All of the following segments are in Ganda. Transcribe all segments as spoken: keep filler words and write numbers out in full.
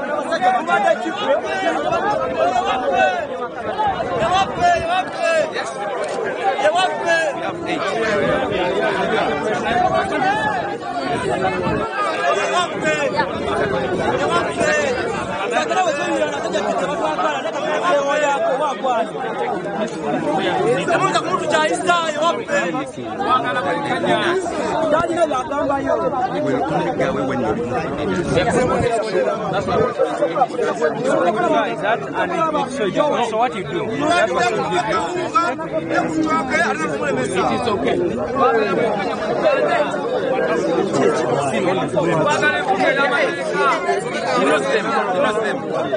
So what you do? That's what you do. It is okay. You know them. You know them.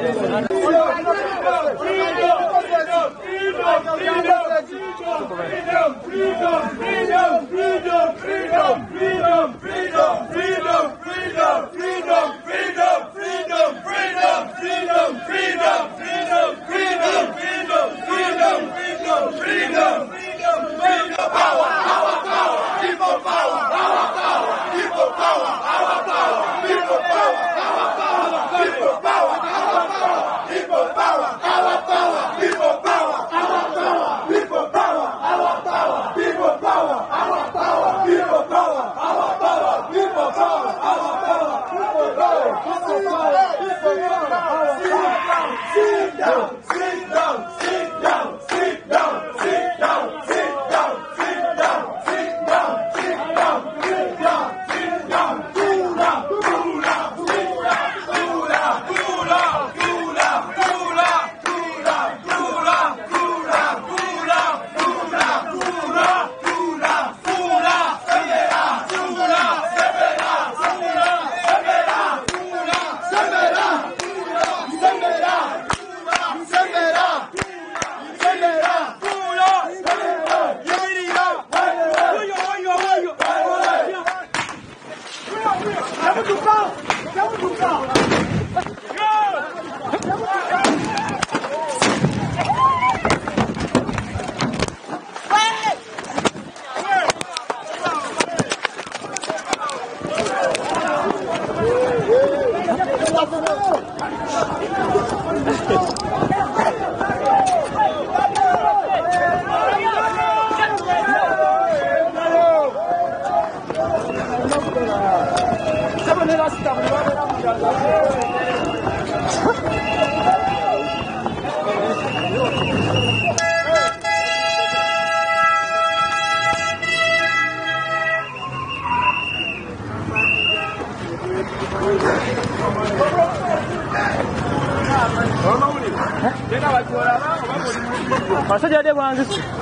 Masaja dia bang,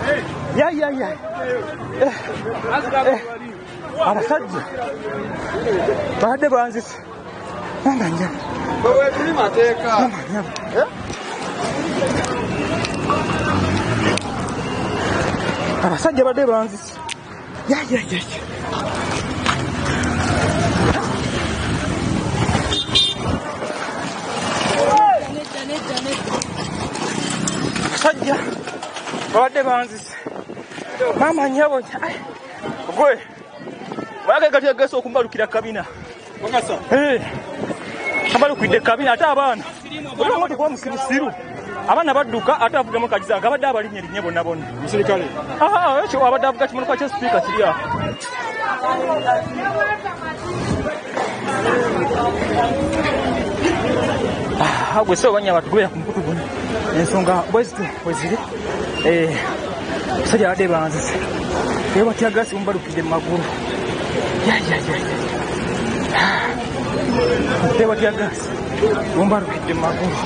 ya ya ya. Apa saja? Pada bang, namanya. Bawa beli mateka. Namanya. Apa saja pada bang? Ya ya ya. Saja, pada bang, mama nyabo, boy, baga kati gaso kumbalu kila kabina, Wakasa. eh, kumbalu kwide kabina ata abana, buli mmoja kwa musiru, abana badduka ata avuga mu kajiza kabadde abali nyeri nyebo nabona, Musirikale. aha, ekyo abadde avuga kimuno kwa speaker kiriya. Ah, gwe so banya batugwera ku mukutu guno. Ensonga bwezitu bweziri. Eh, sajja ade banzise. Ewa batya gasi umbalukide mu magulu. Ya ya ya. Ewa batya gasi umbalukide mu magulu.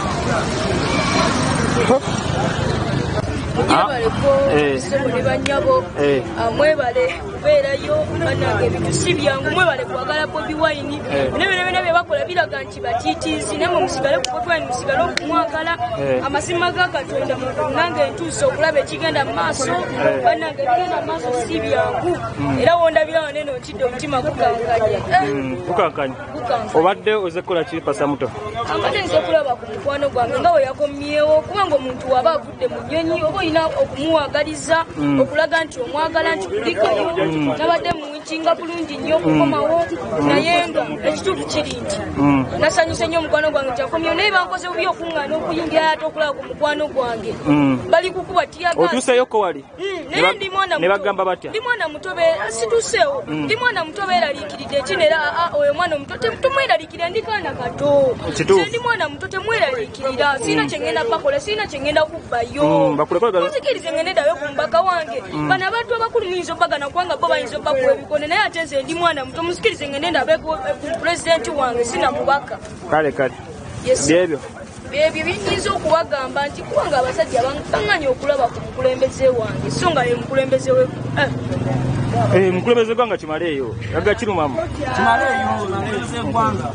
Eh, sebone banyabo amwebale kubeerayo banange ebintu si byangu mwebale kwagala Bobi Wine nebyo nebyo nebyo bakola biraga nti batiitiizi namwe musigale ku Bobi Wine musigale okumwagala amazima ga Katonda munange entuuso okulaba ekigenda mu maaso banange ebigenda mu maaso si byangu era wondabira wanene ntidde omutima gukankanye gukankanye obadde oze kukola ki pasa muto amate nze kulaba ku mukwano gwange nga we yakomyewo kubanga omuntu waba avudde mu nnyonyi oba olina okumuwagaliza okulaga nti omwagala nti kulikayo nabadde mu managinga bulungi nnyo okukomawo naye nga ekituufu kiri nti nasanyusa nnyo omukwano gwange kyakomyo naye bankoze bubi okuŋŋaana okuyingira ate okulaba ku mukwano gwange bali kukuba otuuseyoko wali naye ndi mwana ne bagamba batya ndi mwana muto situuseewo ndi mwana muto beeraliikiridde ekinera oyo mwana omuto temweraliikirira ndi kaana kato ndi mwana muto temweraliikirira siina kyengenda bakola siina kyengenda kubbayo nzikirize ngende ddayo ku mubaka wange bano abantu abakulu muyinza obbagana kubanga bo bayinza obbakuwa ebikonde naye ate nze ndi mwana muto muzikirize ngende ndabe ku pulezidenti wange sina mubaka kale kale byebyo ebyo biyinza okubagamba nti kubanga abasajja baŋŋanya okulaba ku mukulembeze wange so nga ye mukulembeze we mukulembeze gwanga kimaleeyo yaga kirumama kimaleeyo gwanga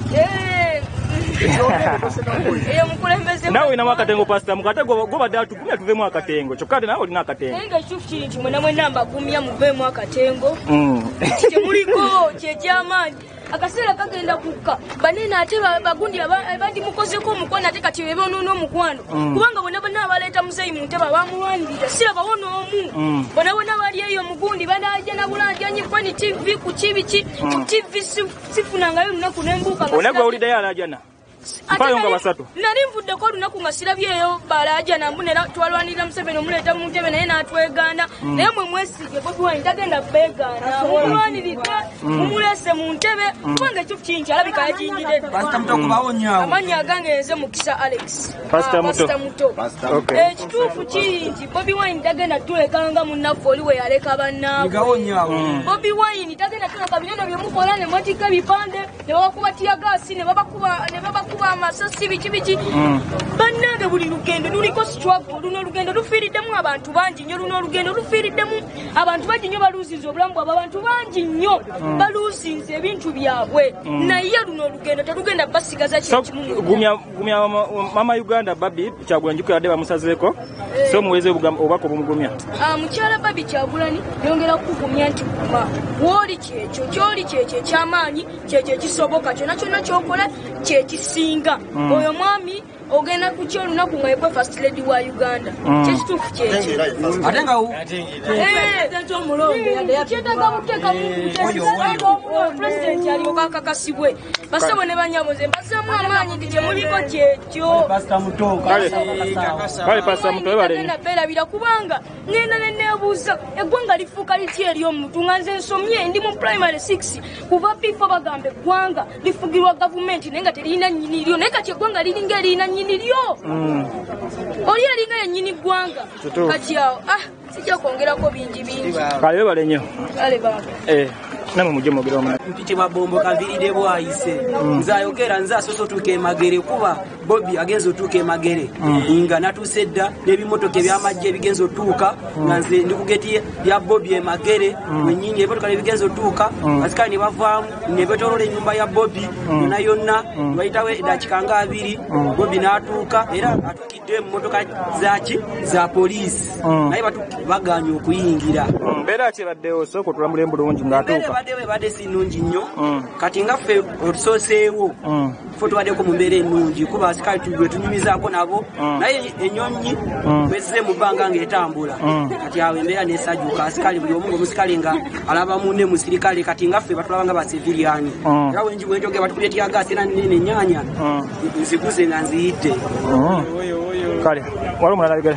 eyo mukulembeze nawe inamu akatengo pasita mukate gobadde atugumya tuveemu akatengo kyokka ate nawe olina akatengo naye nga ekituufu kiri nti mwena mwena mbagumya muveemu akatengo temuliko kyekyamaanyi akaseera kagenda kukka banene ate bagundi bandimukozeko omukwano ate kati bebonoona omukwano kubanga bona bonna abaleeta muzeeyi mu ntebe bamulwanirira sirabawo n'omu bona bonna bali eyo omugundi banajja na bulanjanyi kwani tv ku kibiki ku tv sifunangayo olunaku nembuuka onagwe awuliddeyo alajana mpayo nga basatu nali nvuddeko olunaku nga sirabyeyo balajana mbu nera twalwanirira Museveni omuleeta mu ntebe naye n'atwegaana naye mwe mwesige Bobi Wine tagenda beegaana mulwaniridde mumuleese mu ntebe kubanga ekyo kingi alabika yajingidde amannya agange nze Mukisa Alex pasita muto ekituufu kiri nti Bobi Wine tagenda tulekanga munnaffe oli we yaleka bannaabwe Bobi Wine tagenda tuleka binono byemukola ne mwatika ebipande ne babakuba tiyagaasi ne babakuba kuba amasasi biki biki bannange buli lugendo luliko struggle luno olugendo lufiiriddemu abantu bangi nnyo luno olugendo lufiiriddemu abantu bangi nnyo baluusinze obulamu bwabwe abantu bangi nnyo baluusinze ebintu byabwe naye luno olugendo terugenda basigaza kyekimu gumya mama Uganda Babi Kyagulanyi yadde bamusazeeko so muweze obubaka obumugumya mukyala Babi Kyagulanyi yongera kugumya nti guma wooli kyekyo kyoli kyekyo ekyamaanyi kyekyo ekisoboka kyonna kyonna kyokola kyekisi singa oyo mwami ogenda ku kyolunaku nga yebwe first lady wa Uganda kyekituufu kyekyo ate nga kyetaaga muteeka pulezidenti alyoka akakasibwe basabwe ne banyaboze mbasaamu amaanyi nti kyemuliko kyekyo agenda beerabira kubanga ngenda neneebuuza eggwanga lifuuka litya eri omuntu nga nze nsomye ndi mu primary six kuva bifo bagamba eggwanga lifugirwa gavumenti naye nga teririna nnyini lyo naye kati eggwanga liringa erina nnyini lyo oli eringa yennyini ggwanga kati awo sijja kwongerako bingi bingi kale webale nnyo kale baba namwe mujje mwogera omuna mpiki babombo kaviridde bwayise nze ayogera nze asoose otuuka emagere kuba Bobi agenza otuuka emagere nga natuuse dda n'ebimotoka ebyamajja ebigenza otuuka nga nze ndi ku geti ya Bobi emagere wennyini ebimotoka nebigenza otuuka asikali ne bavaamu ne betolola ennyumba ya Bobi yonna yonna bayitawo eddakiika nga abiri Bobi n'atuuka era atuukidde mu motoka zaki za poliisi naye bagaanye okuyingira mbeera kyebaddewo sooka otulambula embulungi ng'atuuka badde badde si nnungi nnyo kati nga ffe otusooseewo ffe tubaddeko mu mbeera ennungi kuba asikali tugwe tunyumizaako nabo naye ennyonyi bwezze mu bbanga ng'etambula kati awo embeera n'esajjuka asikali buli omu ng'omusikale nga alaba munne musirikale kati nga ffe batulaba nga basiviliani era wenji bwenjogera batukubye tyagaasi era nene ennyanya nziguze nga nziyidde kale wali omulala ayogera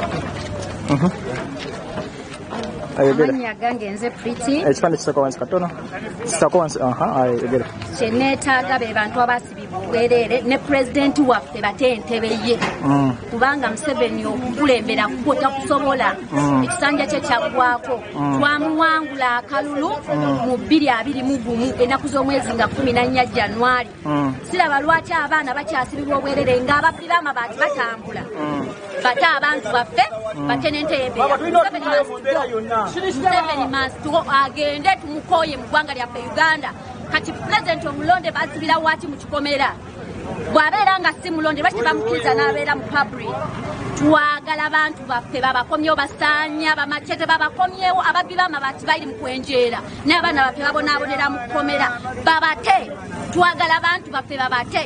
amanya gange nze Pretty ekipande kisako wansi katono kisako wansi aha ayogera kyenetaaga be bantu abasibibwa obwereere ne pulezidenti waffe bate entebe ye kubanga Museveni okukulembera kwo takusobola ekisanja kye kyaggwako twamuwangula akalulu mu bbiri abiri mu gumu ennaku z'omwezi nga kumi na nnya Januari siraba lwaki abaana bakyasibibwa obwereere ng'ababbi b'amabaati batambula bate abantu baffe bate n'entebera Museveni must agende tumukoye mu ggwanga lyaffe Uganda kati pulezidenti omulonde basibira waki mu kikomera bw'abeera nga si mulonde lwaki bamukkiriza n'abeera mu public twagala abantu baffe babakomyewo basaanya bamacete babakomyewo ababbi b'amabaati bali mu kwenjeera n'abaana baffe babonaabonera mu kukomera babate twagala abantu baffe babate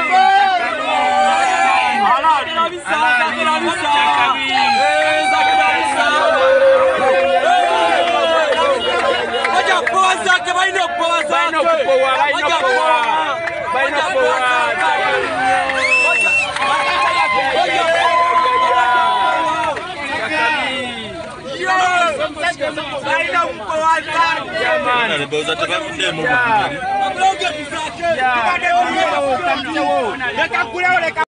Ala, ala, ala, ala, ala, ala, ala, ala, Leka kulewo leka